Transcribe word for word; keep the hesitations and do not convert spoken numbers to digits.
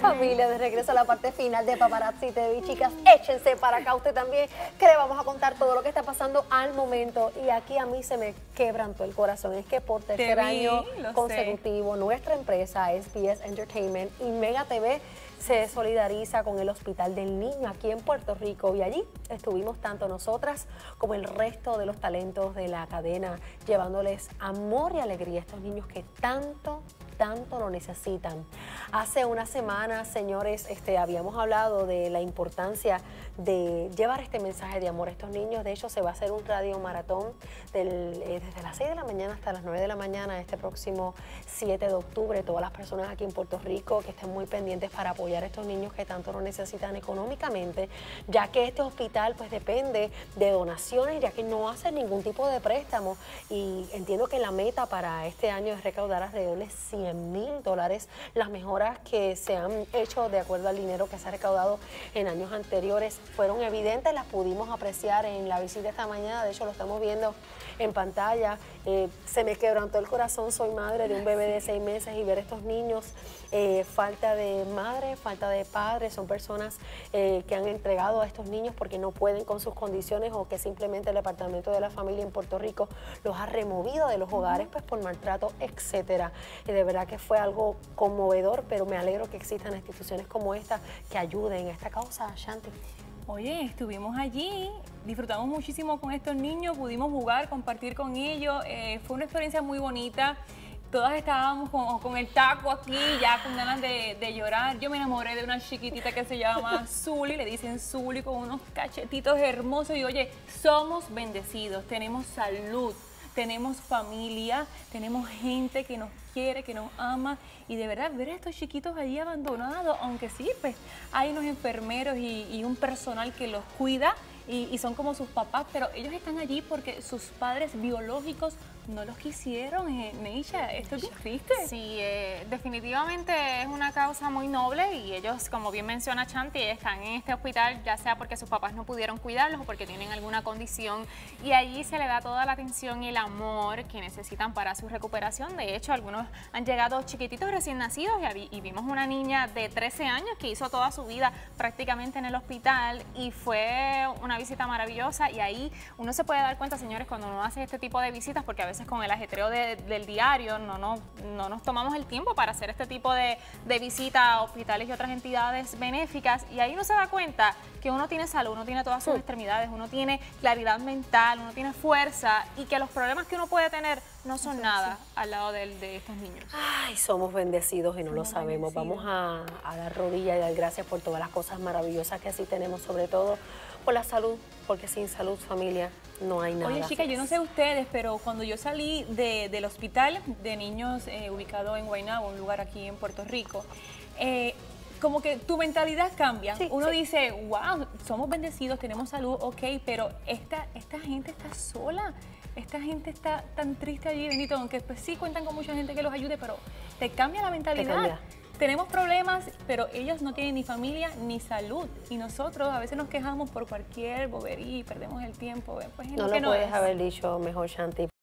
Familia, de regreso a la parte final de Paparazzi T V. Chicas, échense para acá usted también, que le vamos a contar todo lo que está pasando al momento. Y aquí a mí se me quebrantó el corazón. Es que por tercer vi, año lo consecutivo, sé. nuestra empresa S B S Entertainment y Mega T V se solidariza con el Hospital del Niño aquí en Puerto Rico, y allí estuvimos tanto nosotras como el resto de los talentos de la cadena, llevándoles amor y alegría a estos niños que tanto tanto lo necesitan. Hace una semana, señores, este, habíamos hablado de la importancia de llevar este mensaje de amor a estos niños. De hecho, se va a hacer un radio maratón del, eh, desde las seis de la mañana hasta las nueve de la mañana este próximo siete de octubre. Todas las personas aquí en Puerto Rico que estén muy pendientes para apoyar a estos niños que tanto lo necesitan económicamente, ya que este hospital pues depende de donaciones, ya que no hace ningún tipo de préstamo, y entiendo que la meta para este año es recaudar alrededor de cien mil dólares. Las mejoras que se han hecho de acuerdo al dinero que se ha recaudado en años anteriores fueron evidentes, las pudimos apreciar en la visita esta mañana. De hecho, lo estamos viendo en pantalla. Eh, se me quebrantó el corazón, soy madre de un bebé de seis meses, y ver estos niños, eh, falta de madre, falta de padre, son personas eh, que han entregado a estos niños porque no pueden con sus condiciones, o que simplemente el Departamento de la Familia en Puerto Rico los ha removido de los hogares pues por maltrato, etcétera. Y de verdad que fue algo conmovedor, pero me alegro que existan instituciones como esta que ayuden a esta causa, Shanti. Oye, estuvimos allí, disfrutamos muchísimo con estos niños, pudimos jugar, compartir con ellos, eh, fue una experiencia muy bonita. Todas estábamos con, con el taco aquí, ya con ganas de, de llorar. Yo me enamoré de una chiquitita que se llama Zuli, le dicen Zuli, con unos cachetitos hermosos. Y oye, somos bendecidos, tenemos salud, tenemos familia, tenemos gente que nos quiere, que nos ama, y de verdad ver a estos chiquitos allí abandonados, aunque sí, pues hay unos enfermeros y, y un personal que los cuida y, y son como sus papás, pero ellos están allí porque sus padres biológicos no los quisieron. eh, Neisha, ¿esto es triste? Sí, eh, definitivamente es una causa muy noble, y ellos, como bien menciona Shanti, están en este hospital ya sea porque sus papás no pudieron cuidarlos o porque tienen alguna condición, y allí se le da toda la atención y el amor que necesitan para su recuperación. De hecho, algunos han llegado chiquititos recién nacidos, y, y vimos una niña de trece años que hizo toda su vida prácticamente en el hospital, y fue una visita maravillosa. Y ahí uno se puede dar cuenta, señores, cuando uno hace este tipo de visitas, porque a veces con el ajetreo de, del diario no, no, no nos tomamos el tiempo para hacer este tipo de, de visitas a hospitales y otras entidades benéficas, y ahí uno se da cuenta que uno tiene salud, uno tiene todas sus sí. extremidades, uno tiene claridad mental, uno tiene fuerza, y que los problemas que uno puede tener no son nada al lado de, de estos niños. Ay, somos bendecidos y no somos lo sabemos. Vamos a, a dar rodillas y dar gracias por todas las cosas maravillosas que sí tenemos, sobre todo por la salud, porque sin salud, familia, no hay nada. Oye, chicas, yo no sé ustedes, pero cuando yo salí de, del hospital de niños eh, ubicado en Guaynabo, un lugar aquí en Puerto Rico, eh, como que tu mentalidad cambia. Sí, Uno sí. dice, wow, somos bendecidos, tenemos salud, ok, pero esta, esta gente está sola. Esta gente está tan triste allí, bendito, aunque pues sí cuentan con mucha gente que los ayude, pero te cambia la mentalidad. Tenemos problemas, pero ellos no tienen ni familia ni salud. Y nosotros a veces nos quejamos por cualquier bobería y perdemos el tiempo. Pues, no lo, lo puedes no haber dicho mejor, Shanti.